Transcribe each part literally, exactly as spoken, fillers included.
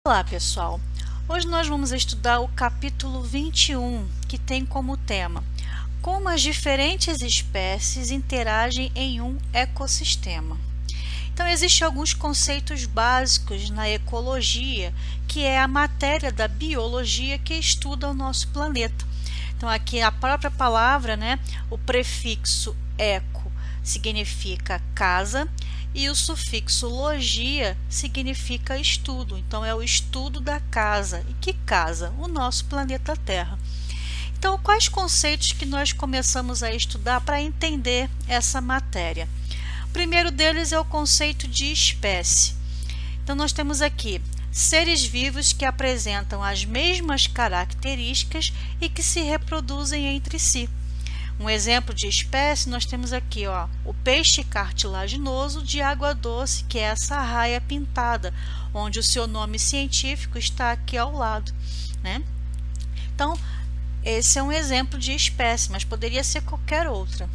Olá pessoal, hoje nós vamos estudar o capítulo vinte e um, que tem como tema como as diferentes espécies interagem em um ecossistema. Então existem alguns conceitos básicos na ecologia, que é a matéria da biologia que estuda o nosso planeta. Então aqui a própria palavra, né, o prefixo eco significa casa, e o sufixo logia significa estudo. Então é o estudo da casa. E que casa? O nosso planeta Terra. Então quais conceitos que nós começamos a estudar para entender essa matéria? O primeiro deles é o conceito de espécie. Então nós temos aqui seres vivos que apresentam as mesmas características e que se reproduzem entre si. Um exemplo de espécie nós temos aqui, ó, o peixe cartilaginoso de água doce, que é essa arraia pintada, onde o seu nome científico está aqui ao lado, né? Então, esse é um exemplo de espécie, mas poderia ser qualquer outra.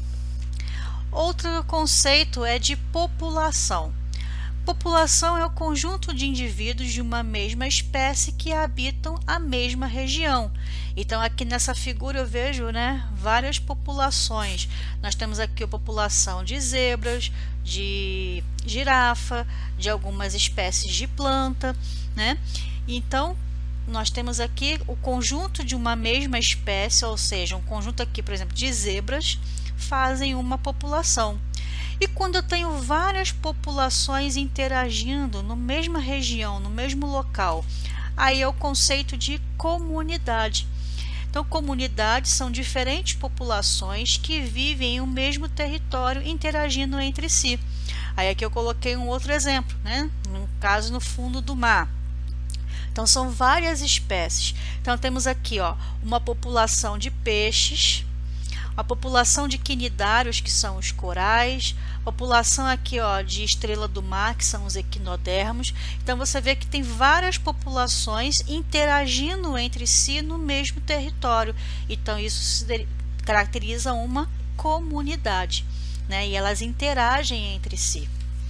Outro conceito é de população. População é o conjunto de indivíduos de uma mesma espécie que habitam a mesma região. Então aqui nessa figura eu vejo, né, várias populações. Nós temos aqui a população de zebras, de girafa, de algumas espécies de planta, né? Então nós temos aqui o conjunto de uma mesma espécie, ou seja, um conjunto aqui, por exemplo, de zebras, fazem uma população. E quando eu tenho várias populações interagindo na mesma região, no mesmo local, aí é o conceito de comunidade. Então, comunidades são diferentes populações que vivem em um mesmo território interagindo entre si. Aí aqui eu coloquei um outro exemplo, né? No caso, no fundo do mar. Então, são várias espécies. Então, temos aqui, ó, uma população de peixes, a população de quinidários, que são os corais, população aqui, ó, de estrela do mar, que são os equinodermos. Então você vê que tem várias populações interagindo entre si no mesmo território. Então isso caracteriza uma comunidade, né? E elas interagem entre si.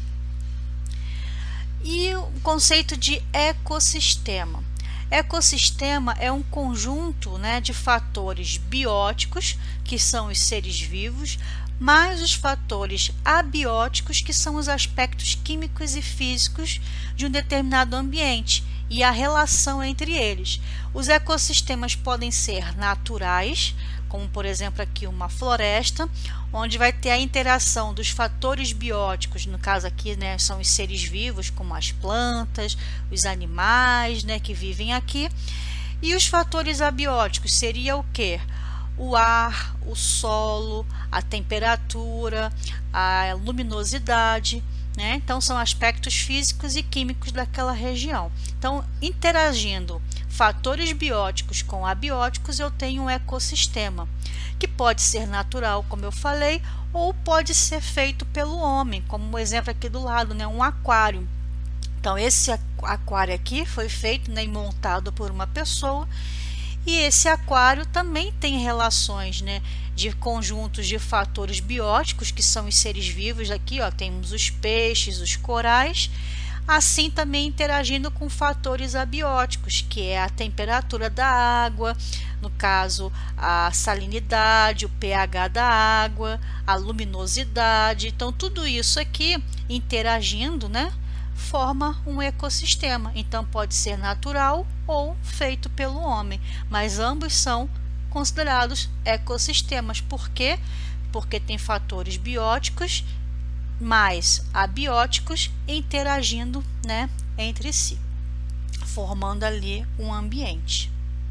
E o conceito de ecossistema. Ecossistema é um conjunto, né, de fatores bióticos, que são os seres vivos, mais os fatores abióticos, que são os aspectos químicos e físicos de um determinado ambiente e a relação entre eles. Os ecossistemas podem ser naturais, como por exemplo aqui uma floresta, onde vai ter a interação dos fatores bióticos, no caso aqui, né, são os seres vivos, como as plantas, os animais, né, que vivem aqui. E os fatores abióticos seria o quê? O ar, o solo, a temperatura, a luminosidade, né? Então são aspectos físicos e químicos daquela região. Então, interagindo fatores bióticos com abióticos, eu tenho um ecossistema, que pode ser natural, como eu falei, ou pode ser feito pelo homem, como o exemplo aqui do lado, né? Um aquário. Então esse aquário aqui foi feito, né, e montado por uma pessoa. E esse aquário também tem relações, né, de conjuntos de fatores bióticos, que são os seres vivos. Aqui, ó, temos os peixes, os corais, assim também interagindo com fatores abióticos, que é a temperatura da água, no caso a salinidade, o pH da água, a luminosidade. Então tudo isso aqui interagindo, né, forma um ecossistema. Então pode ser natural ou feito pelo homem, mas ambos são considerados ecossistemas. Por quê? Porque tem fatores bióticos mais abióticos interagindo, né, entre si, formando ali um ambiente.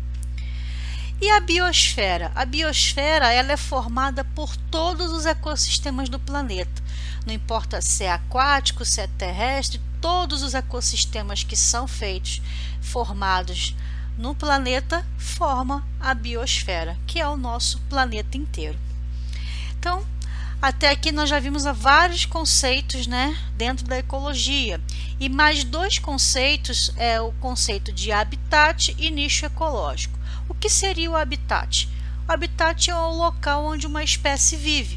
E a biosfera? A biosfera ela é formada por todos os ecossistemas do planeta. Não importa se é aquático, se é terrestre, todos os ecossistemas que são feitos, formados no planeta, formam a biosfera, que é o nosso planeta inteiro. Então, até aqui nós já vimos vários conceitos, né, dentro da ecologia. E mais dois conceitos é o conceito de habitat e nicho ecológico. O que seria o habitat? O habitat é o local onde uma espécie vive.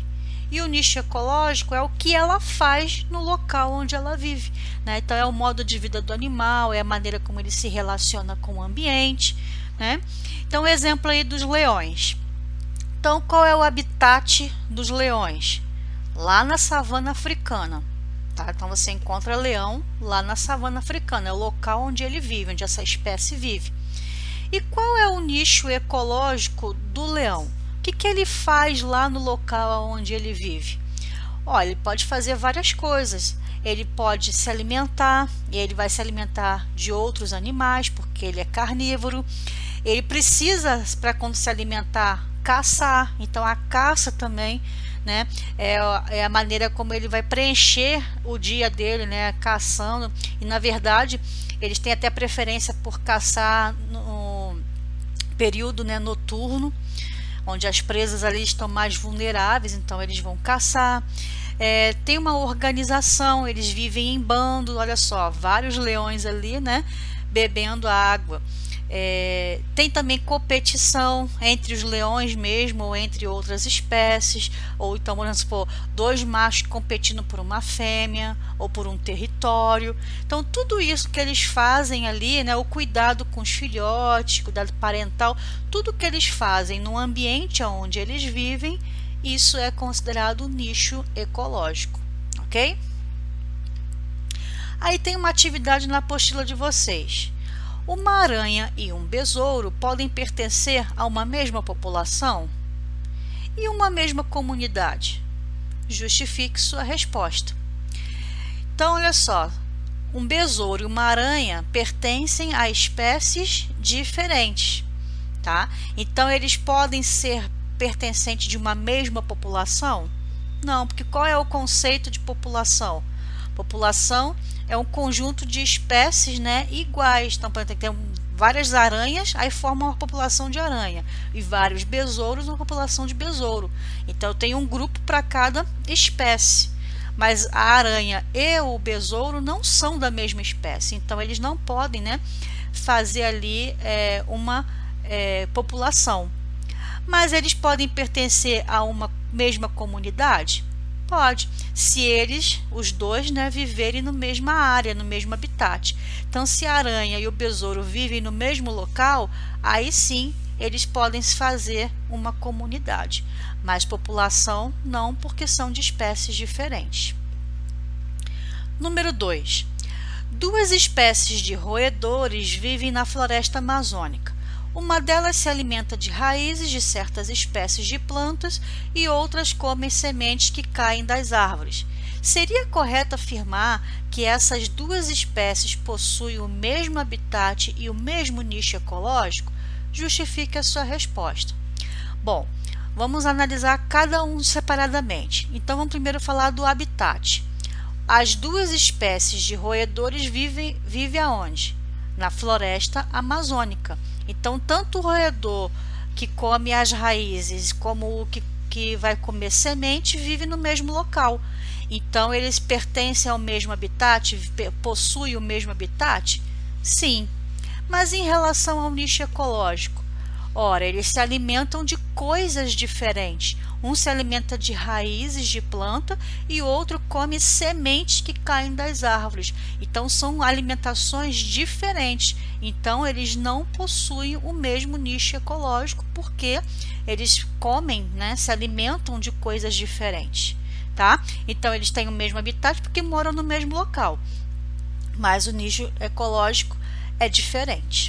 E o nicho ecológico é o que ela faz no local onde ela vive, né? Então é o modo de vida do animal, é a maneira como ele se relaciona com o ambiente, né? Então, exemplo aí dos leões. Então, qual é o habitat dos leões? Lá na savana africana, tá? Então você encontra leão lá na savana africana, é o local onde ele vive, onde essa espécie vive. E qual é o nicho ecológico do leão? O que, que ele faz lá no local onde ele vive? Olha, ele pode fazer várias coisas. Ele pode se alimentar, e ele vai se alimentar de outros animais, porque ele é carnívoro. Ele precisa, para quando se alimentar, caçar. Então a caça também, né, é, é a maneira como ele vai preencher o dia dele, né, caçando. E na verdade eles têm até preferência por caçar no período, né, noturno, onde as presas ali estão mais vulneráveis, então eles vão caçar. É, tem uma organização, eles vivem em bando, olha só, vários leões ali, né, bebendo água. É, tem também competição entre os leões mesmo, ou entre outras espécies, ou então, vamos supor, dois machos competindo por uma fêmea, ou por um território. Então tudo isso que eles fazem ali, né, o cuidado com os filhotes, cuidado parental, tudo que eles fazem no ambiente onde eles vivem, isso é considerado nicho ecológico, ok? Aí tem uma atividade na apostila de vocês. Uma aranha e um besouro podem pertencer a uma mesma população e uma mesma comunidade? Justifique sua resposta. Então, olha só, um besouro e uma aranha pertencem a espécies diferentes, tá? Então, eles podem ser pertencentes de uma mesma população? Não, porque qual é o conceito de população? População é um conjunto de espécies, né, iguais. Então, tem ter várias aranhas, aí forma uma população de aranha, e vários besouros, uma população de besouro. Então, eu tenho um grupo para cada espécie. Mas a aranha e o besouro não são da mesma espécie, então eles não podem, né, fazer ali é, uma é, população. Mas eles podem pertencer a uma mesma comunidade? Pode, se eles, os dois, né, viverem na mesma área, no mesmo habitat. Então, se a aranha e o besouro vivem no mesmo local, aí sim eles podem se fazer uma comunidade. Mas população não, porque são de espécies diferentes. Número dois. Duas espécies de roedores vivem na floresta amazônica. Uma delas se alimenta de raízes de certas espécies de plantas e outras comem sementes que caem das árvores. Seria correto afirmar que essas duas espécies possuem o mesmo habitat e o mesmo nicho ecológico? Justifique a sua resposta. Bom, vamos analisar cada um separadamente. Então, vamos primeiro falar do habitat. As duas espécies de roedores vivem, vivem aonde? Na floresta amazônica. Então, tanto o roedor que come as raízes como o que, que vai comer semente vive no mesmo local. Então, eles pertencem ao mesmo habitat? Possuem o mesmo habitat? Sim. Mas em relação ao nicho ecológico? Ora, eles se alimentam de coisas diferentes. Um se alimenta de raízes de planta e outro come sementes que caem das árvores. Então, são alimentações diferentes. Então, eles não possuem o mesmo nicho ecológico porque eles comem, né, se alimentam de coisas diferentes, tá? Então, eles têm o mesmo habitat porque moram no mesmo local. Mas o nicho ecológico é diferente.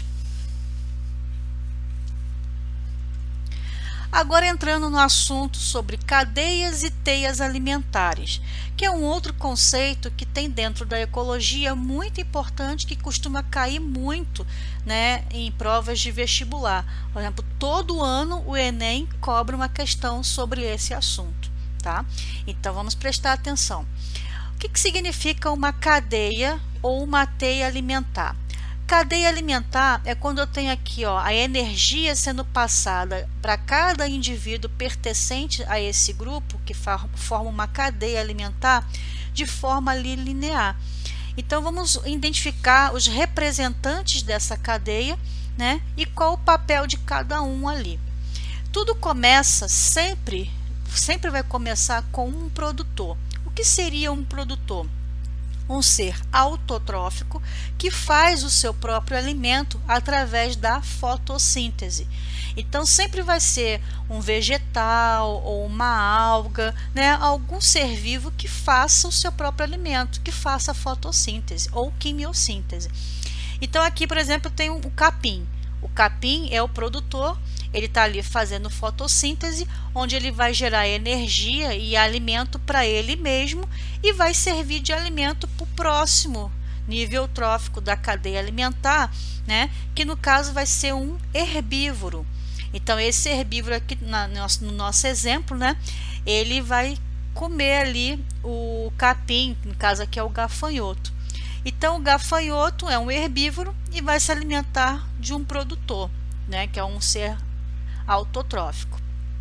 Agora entrando no assunto sobre cadeias e teias alimentares, que é um outro conceito que tem dentro da ecologia muito importante, que costuma cair muito, né, em provas de vestibular. Por exemplo, todo ano o Enem cobra uma questão sobre esse assunto, tá? Então vamos prestar atenção. O que que significa uma cadeia ou uma teia alimentar? Cadeia alimentar é quando eu tenho aqui, ó, a energia sendo passada para cada indivíduo pertencente a esse grupo, que forma uma cadeia alimentar, de forma ali linear. Então, vamos identificar os representantes dessa cadeia, né, e qual o papel de cada um ali. Tudo começa sempre sempre vai começar com um produtor. O que seria um produtor? Um ser autotrófico que faz o seu próprio alimento através da fotossíntese. Então sempre vai ser um vegetal ou uma alga, né? Algum ser vivo que faça o seu próprio alimento, que faça a fotossíntese ou quimiossíntese. Então aqui, por exemplo, tem o capim. O capim é o produtor, ele está ali fazendo fotossíntese, onde ele vai gerar energia e alimento para ele mesmo e vai servir de alimento para o próximo nível trófico da cadeia alimentar, né? Que no caso vai ser um herbívoro. Então esse herbívoro aqui na, no nosso exemplo, né? Ele vai comer ali o capim, no caso aqui é o gafanhoto. Então o gafanhoto é um herbívoro e vai se alimentar de um produtor, né? Que é um ser autotrófico.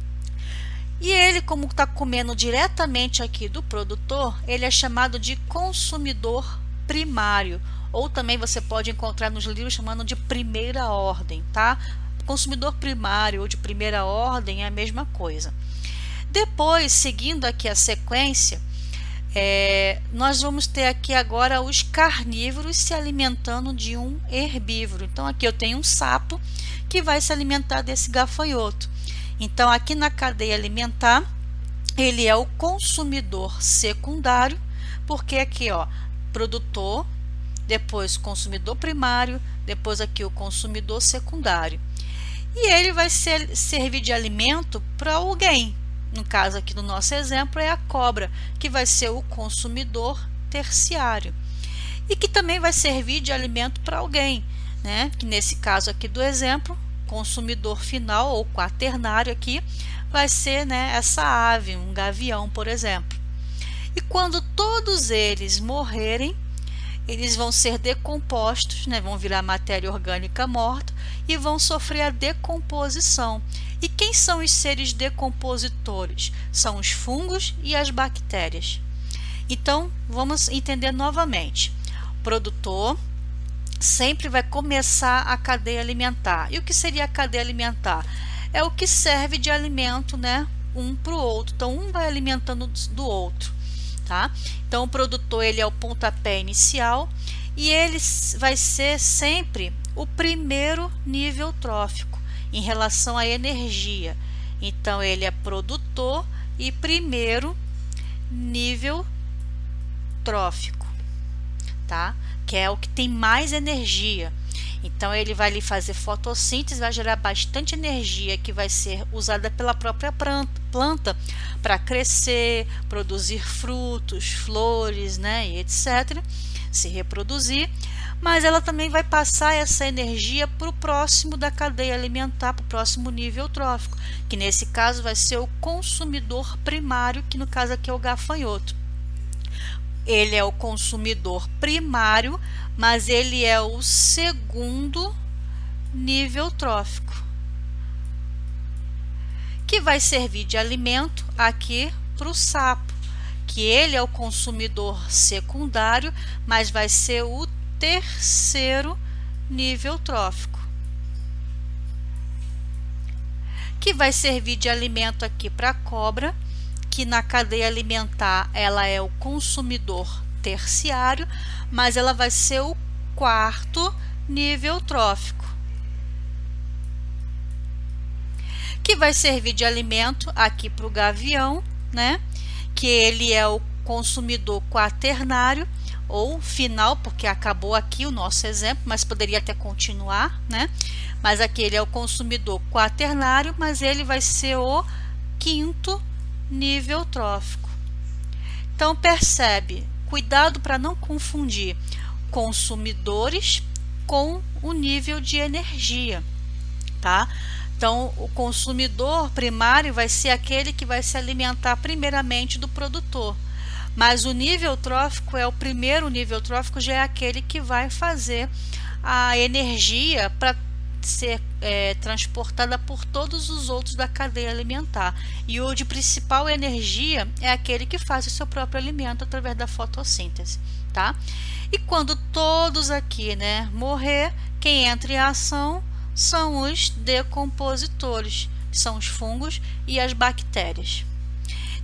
E ele, como está comendo diretamente aqui do produtor, ele é chamado de consumidor primário, ou também você pode encontrar nos livros chamando de primeira ordem, tá? Consumidor primário ou de primeira ordem é a mesma coisa. Depois, seguindo aqui a sequência, é, nós vamos ter aqui agora os carnívoros se alimentando de um herbívoro. Então aqui eu tenho um sapo que vai se alimentar desse gafanhoto. Então aqui na cadeia alimentar ele é o consumidor secundário, porque aqui ó, produtor, depois consumidor primário, depois aqui o consumidor secundário. E ele vai ser, servir de alimento para alguém. No caso aqui do nosso exemplo é a cobra, que vai ser o consumidor terciário. E que também vai servir de alimento para alguém, né? Que nesse caso aqui do exemplo, consumidor final ou quaternário aqui, vai ser, né, essa ave, um gavião, por exemplo. E quando todos eles morrerem, eles vão ser decompostos, né, vão virar matéria orgânica morta e vão sofrer a decomposição. E quem são os seres decompositores? São os fungos e as bactérias. Então, vamos entender novamente. O produtor sempre vai começar a cadeia alimentar. E o que seria a cadeia alimentar? É o que serve de alimento, né, um para o outro. Então, um vai alimentando do outro. Tá? Então o produtor ele é o pontapé inicial e ele vai ser sempre o primeiro nível trófico em relação à energia. Então ele é produtor e primeiro nível trófico, tá? Que é o que tem mais energia. Então ele vai ali fazer fotossíntese, vai gerar bastante energia que vai ser usada pela própria planta para crescer, produzir frutos, flores, né, e etcétera, se reproduzir. Mas ela também vai passar essa energia para o próximo da cadeia alimentar, para o próximo nível trófico, que nesse caso vai ser o consumidor primário, que no caso aqui é o gafanhoto. Ele é o consumidor primário, mas ele é o segundo nível trófico, que vai servir de alimento aqui para o sapo, que ele é o consumidor secundário, mas vai ser o terceiro nível trófico, que vai servir de alimento aqui para a cobra, que na cadeia alimentar ela é o consumidor terciário, mas ela vai ser o quarto nível trófico, que vai servir de alimento aqui para o gavião, né? Que ele é o consumidor quaternário ou final, porque acabou aqui o nosso exemplo, mas poderia até continuar, né? Mas aqui ele é o consumidor quaternário, mas ele vai ser o quinto nível trófico. Então percebe, cuidado para não confundir consumidores com o nível de energia, tá? Então o consumidor primário vai ser aquele que vai se alimentar primeiramente do produtor, mas o nível trófico é o primeiro nível trófico, já é aquele que vai fazer a energia para ser é, transportada por todos os outros da cadeia alimentar. E o de principal energia é aquele que faz o seu próprio alimento através da fotossíntese, tá? E quando todos aqui, né, morrer, quem entra em ação são os decompositores, que são os fungos e as bactérias.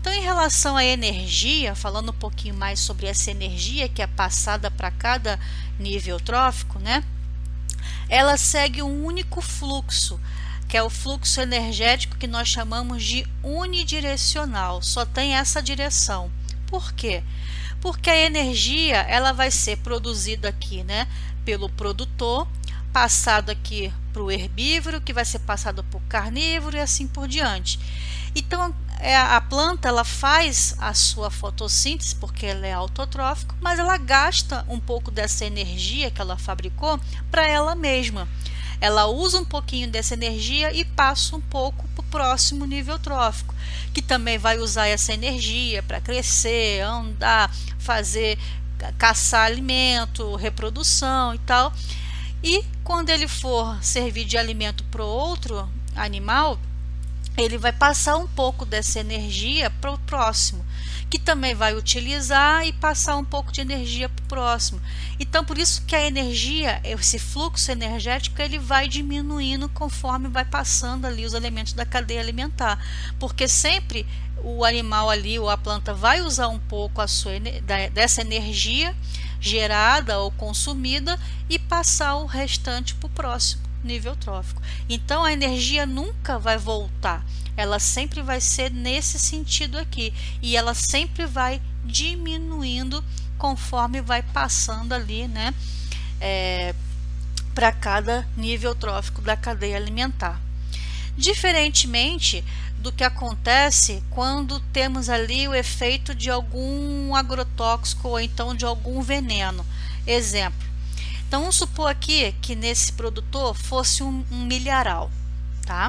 Então, em relação à energia, falando um pouquinho mais sobre essa energia que é passada para cada nível trófico, né? Ela segue um único fluxo, que é o fluxo energético que nós chamamos de unidirecional, só tem essa direção. Por quê? Porque a energia ela vai ser produzida aqui, né, pelo produtor, passado aqui para o herbívoro, que vai ser passado para o carnívoro e assim por diante. Então, é, a planta ela faz a sua fotossíntese porque ela é autotrófica, mas ela gasta um pouco dessa energia que ela fabricou para ela mesma. Ela usa um pouquinho dessa energia e passa um pouco para o próximo nível trófico, que também vai usar essa energia para crescer, andar, fazer, caçar alimento, reprodução e tal. E quando ele for servir de alimento para outro animal, ele vai passar um pouco dessa energia para o próximo, que também vai utilizar e passar um pouco de energia para o próximo. Então, por isso que a energia, esse fluxo energético, ele vai diminuindo conforme vai passando ali os elementos da cadeia alimentar, porque sempre o animal ali ou a planta vai usar um pouco a sua, dessa energia gerada ou consumida e passar o restante para o próximo nível trófico. Então a energia nunca vai voltar, ela sempre vai ser nesse sentido aqui, e ela sempre vai diminuindo conforme vai passando ali, né, é, para cada nível trófico da cadeia alimentar. Diferentemente do que acontece quando temos ali o efeito de algum agrotóxico ou então de algum veneno. Exemplo, então vamos supor aqui que nesse produtor fosse um, um milharal, tá?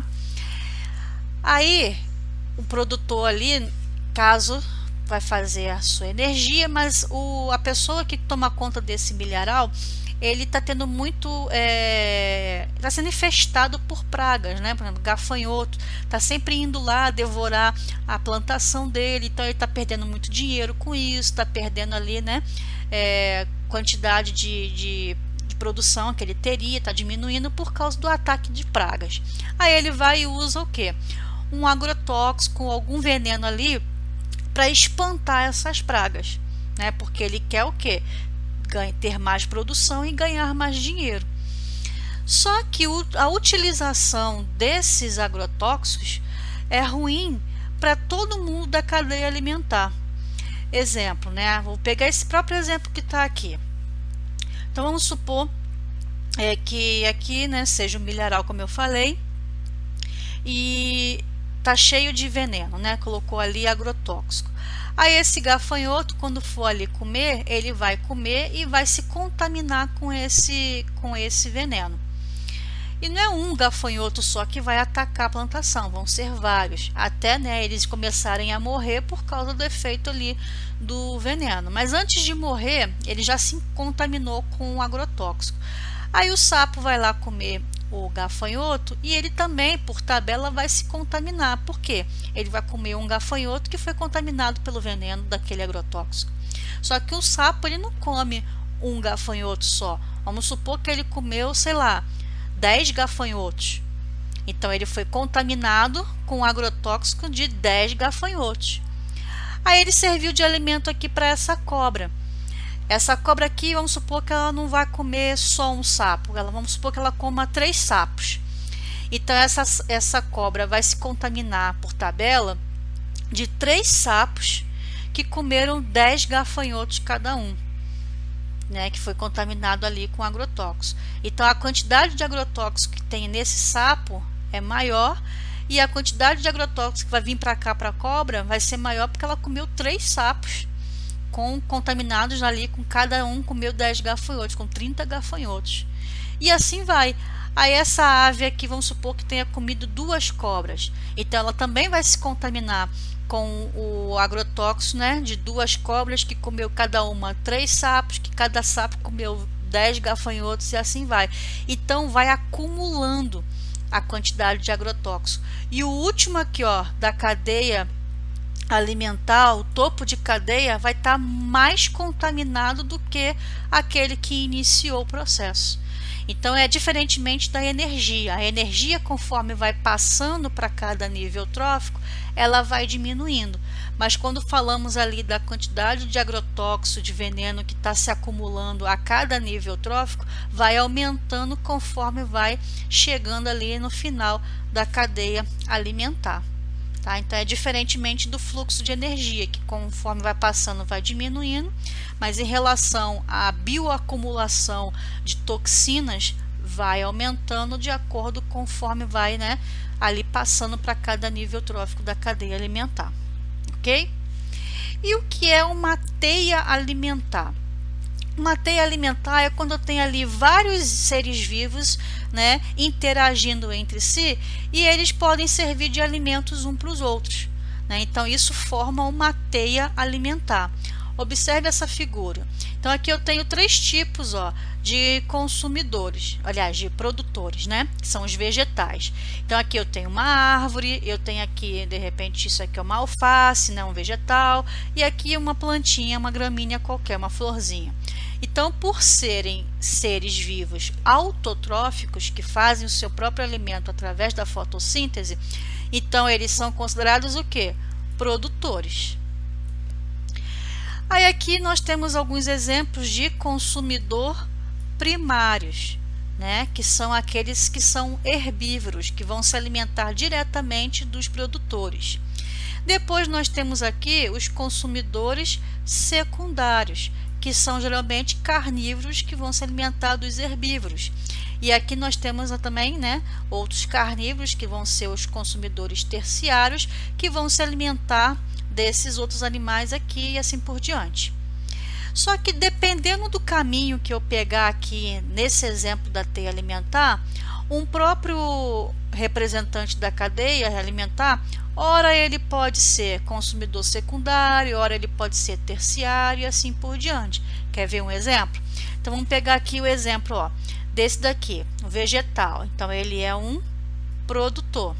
Aí o produtor ali, caso vai fazer a sua energia, mas o, a pessoa que toma conta desse milharal, ele está tendo muito, está é, sendo infestado por pragas, né? Por exemplo, gafanhoto, está sempre indo lá devorar a plantação dele, então ele está perdendo muito dinheiro com isso, está perdendo ali, né, é, quantidade de, de, de produção que ele teria, está diminuindo por causa do ataque de pragas. Aí ele vai e usa o que? Um agrotóxico, algum veneno ali para espantar essas pragas, né? Porque ele quer o que? Ter mais produção e ganhar mais dinheiro. Só que a utilização desses agrotóxicos é ruim para todo mundo da cadeia alimentar. Exemplo, né? Vou pegar esse próprio exemplo que está aqui. Então vamos supor é, que aqui, né, seja um milharal, como eu falei, e tá cheio de veneno, né? Colocou ali agrotóxico. Aí esse gafanhoto, quando for ali comer, ele vai comer e vai se contaminar com esse, com esse veneno. E não é um gafanhoto só que vai atacar a plantação, vão ser vários, até, né, eles começarem a morrer por causa do efeito ali do veneno. Mas antes de morrer, ele já se contaminou com o agrotóxico. Aí o sapo vai lá comer o gafanhoto e ele também, por tabela, vai se contaminar. Por quê? Ele vai comer um gafanhoto que foi contaminado pelo veneno daquele agrotóxico. Só que o sapo, ele não come um gafanhoto só. Vamos supor que ele comeu, sei lá, dez gafanhotos. Então ele foi contaminado com um agrotóxico de dez gafanhotos. Aí ele serviu de alimento aqui para essa cobra. Essa cobra aqui, vamos supor que ela não vai comer só um sapo, ela, vamos supor que ela coma três sapos. Então essa, essa cobra vai se contaminar por tabela de três sapos que comeram dez gafanhotos cada um, né, que foi contaminado ali com agrotóxico. Então a quantidade de agrotóxico que tem nesse sapo é maior, e a quantidade de agrotóxico que vai vir para cá para a cobra vai ser maior porque ela comeu três sapos com contaminados ali, com cada um comeu dez gafanhotos, com trinta gafanhotos. E assim vai. Aí essa ave aqui, vamos supor que tenha comido duas cobras. Então ela também vai se contaminar com o agrotóxico, né, de duas cobras que comeu cada uma três sapos, que cada sapo comeu dez gafanhotos e assim vai. Então vai acumulando a quantidade de agrotóxico. E o último aqui, ó, da cadeia alimentar, o topo de cadeia, vai estar mais contaminado do que aquele que iniciou o processo. Então é diferentemente da energia. A energia, conforme vai passando para cada nível trófico, ela vai diminuindo. Mas quando falamos ali da quantidade de agrotóxico, de veneno que está se acumulando a cada nível trófico, vai aumentando conforme vai chegando ali no final da cadeia alimentar. Tá? Então é diferentemente do fluxo de energia, que conforme vai passando vai diminuindo, mas em relação à bioacumulação de toxinas vai aumentando de acordo conforme vai, né, ali passando para cada nível trófico da cadeia alimentar. Ok? E o que é uma teia alimentar? Uma teia alimentar é quando tem ali vários seres vivos, né, interagindo entre si, e eles podem servir de alimentos um para os outros, né? Então isso forma uma teia alimentar. Observe essa figura. Então aqui eu tenho três tipos, ó, de consumidores, aliás, de produtores, né? Que são os vegetais. Então aqui eu tenho uma árvore, eu tenho aqui, de repente, isso aqui é uma alface, né? Um vegetal, e aqui uma plantinha, uma gramínea qualquer, uma florzinha. Então, por serem seres vivos autotróficos, que fazem o seu próprio alimento através da fotossíntese, então eles são considerados o quê? Produtores. Aí aqui nós temos alguns exemplos de consumidor primários, né? Que são aqueles que são herbívoros, que vão se alimentar diretamente dos produtores. Depois nós temos aqui os consumidores secundários, que são geralmente carnívoros, que vão se alimentar dos herbívoros. E aqui nós temos também, né, outros carnívoros, que vão ser os consumidores terciários, que vão se alimentar desses outros animais aqui e assim por diante. Só que dependendo do caminho que eu pegar aqui nesse exemplo da teia alimentar, um próprio representante da cadeia alimentar, ora ele pode ser consumidor secundário, ora ele pode ser terciário e assim por diante. Quer ver um exemplo? Então vamos pegar aqui o exemplo, ó, desse daqui, o vegetal. Então ele é um produtor.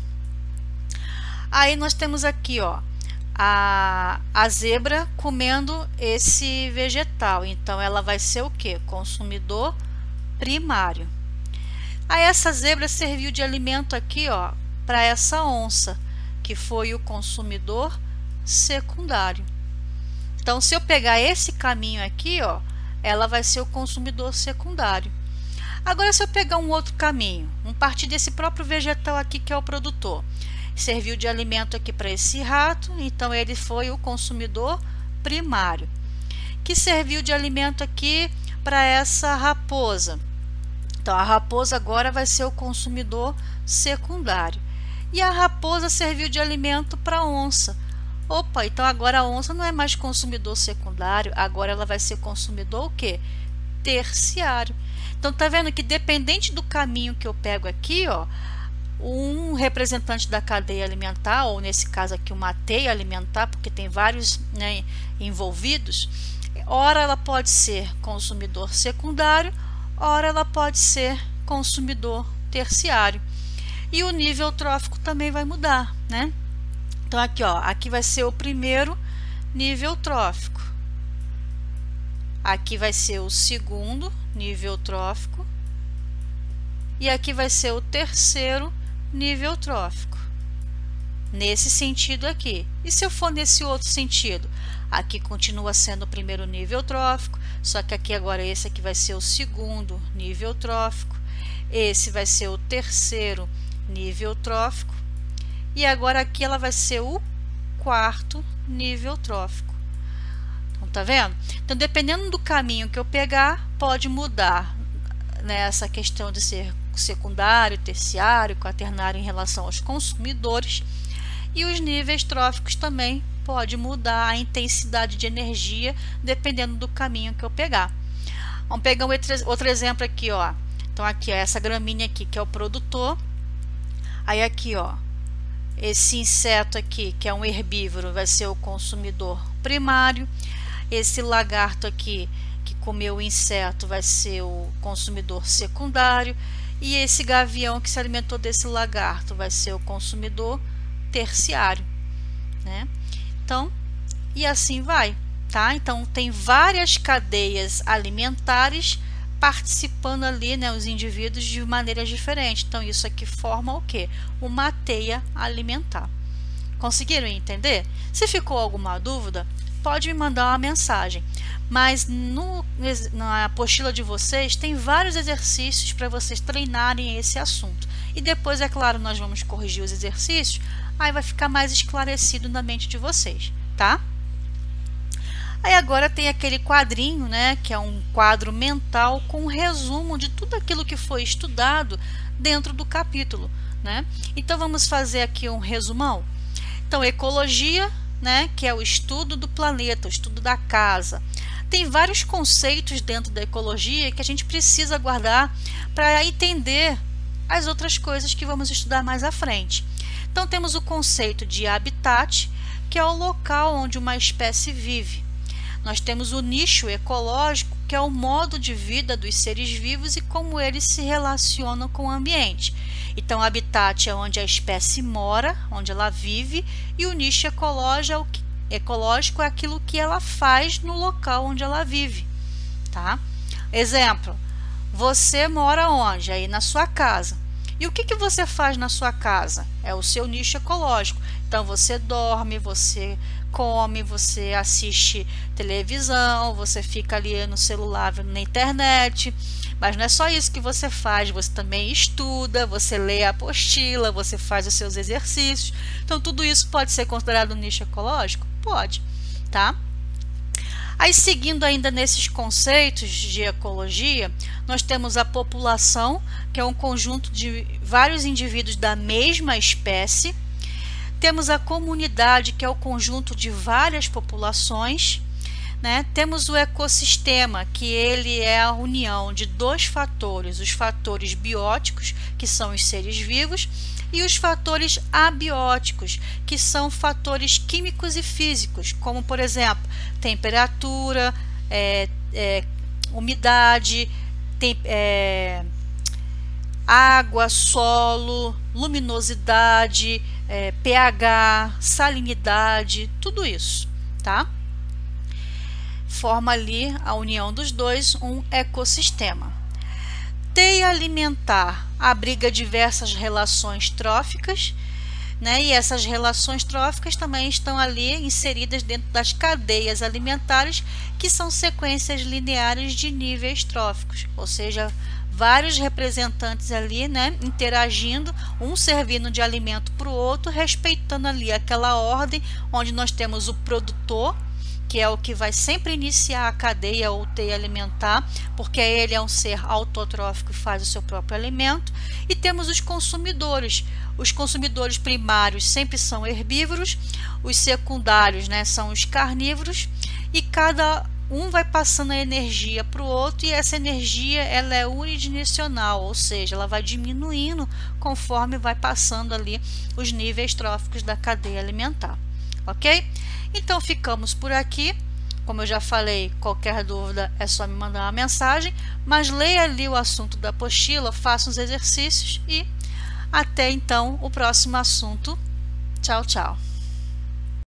Aí nós temos aqui, ó, a, a zebra comendo esse vegetal. Então ela vai ser o que? Consumidor primário. Aí essa zebra serviu de alimento aqui, ó, para essa onça, que foi o consumidor secundário. Então, se eu pegar esse caminho aqui, ó, ela vai ser o consumidor secundário. Agora, se eu pegar um outro caminho, um partir desse próprio vegetal aqui, que é o produtor, serviu de alimento aqui para esse rato, então ele foi o consumidor primário. Que serviu de alimento aqui para essa raposa. Então, a raposa agora vai ser o consumidor secundário. E a raposa serviu de alimento para a onça. Opa, então agora a onça não é mais consumidor secundário, agora ela vai ser consumidor o quê? Terciário. Então tá vendo que dependente do caminho que eu pego aqui, ó, um representante da cadeia alimentar, ou nesse caso aqui uma teia alimentar, porque tem vários, né, envolvidos, ora ela pode ser consumidor secundário, ora ela pode ser consumidor terciário. E o nível trófico também vai mudar, né? Então aqui, ó, aqui vai ser o primeiro nível trófico. Aqui vai ser o segundo nível trófico. E aqui vai ser o terceiro nível trófico. Nesse sentido aqui. E se eu for nesse outro sentido? Aqui continua sendo o primeiro nível trófico, só que aqui agora esse aqui vai ser o segundo nível trófico. Esse vai ser o terceiro nível trófico, e agora aqui ela vai ser o quarto nível trófico. Então tá vendo? Então dependendo do caminho que eu pegar, pode mudar, né, essa questão de ser secundário, terciário, quaternário em relação aos consumidores, e os níveis tróficos também pode mudar a intensidade de energia dependendo do caminho que eu pegar. Vamos pegar um outro exemplo aqui, ó. Então aqui é essa gramínea aqui que é o produtor. Aí aqui, ó, esse inseto aqui, que é um herbívoro, vai ser o consumidor primário. Esse lagarto aqui, que comeu o inseto, vai ser o consumidor secundário. E esse gavião que se alimentou desse lagarto vai ser o consumidor terciário, né? Então, e assim vai, tá? Então, tem várias cadeias alimentares participando ali, né, os indivíduos de maneiras diferentes. Então, isso aqui forma o quê? Uma teia alimentar. Conseguiram entender? Se ficou alguma dúvida, pode me mandar uma mensagem. Mas no, na apostila de vocês tem vários exercícios para vocês treinarem esse assunto. E depois, é claro, nós vamos corrigir os exercícios, aí vai ficar mais esclarecido na mente de vocês, tá? Aí agora tem aquele quadrinho, né, que é um quadro mental com um resumo de tudo aquilo que foi estudado dentro do capítulo, né? Então vamos fazer aqui um resumão. Então, ecologia, né, que é o estudo do planeta, o estudo da casa. Tem vários conceitos dentro da ecologia que a gente precisa guardar para entender as outras coisas que vamos estudar mais à frente. Então, temos o conceito de habitat, que é o local onde uma espécie vive. Nós temos o nicho ecológico, que é o modo de vida dos seres vivos e como eles se relacionam com o ambiente. Então, o habitat é onde a espécie mora, onde ela vive, e o nicho ecológico, ecológico é aquilo que ela faz no local onde ela vive, tá? Exemplo, você mora onde? Aí na sua casa. E o que, que você faz na sua casa? É o seu nicho ecológico. Então, você dorme, você come, você assiste televisão, você fica ali no celular, na internet. Mas não é só isso que você faz, você também estuda, você lê a apostila, você faz os seus exercícios. Então, tudo isso pode ser considerado nicho ecológico? Pode, tá? Aí, seguindo ainda nesses conceitos de ecologia, nós temos a população, que é um conjunto de vários indivíduos da mesma espécie. Temos a comunidade, que é o conjunto de várias populações, né? Temos o ecossistema, que ele é a união de dois fatores, os fatores bióticos, que são os seres vivos, e os fatores abióticos, que são fatores químicos e físicos, como, por exemplo, temperatura, é, é, umidade, tem, é, água, solo, luminosidade, é, pH, salinidade, tudo isso, tá? Forma ali a união dos dois um ecossistema. Teia alimentar abriga diversas relações tróficas, né? E essas relações tróficas também estão ali inseridas dentro das cadeias alimentares, que são sequências lineares de níveis tróficos, ou seja, vários representantes ali, né, interagindo, um servindo de alimento para o outro, respeitando ali aquela ordem onde nós temos o produtor, que é o que vai sempre iniciar a cadeia ou teia alimentar, porque ele é um ser autotrófico e faz o seu próprio alimento, e temos os consumidores. Os consumidores primários sempre são herbívoros, os secundários, né, são os carnívoros, e cada um vai passando a energia para o outro, e essa energia ela é unidimensional, ou seja, ela vai diminuindo conforme vai passando ali os níveis tróficos da cadeia alimentar, ok? Então ficamos por aqui. Como eu já falei, qualquer dúvida é só me mandar uma mensagem, mas leia ali o assunto da apostila, faça os exercícios e até então o próximo assunto. Tchau, tchau.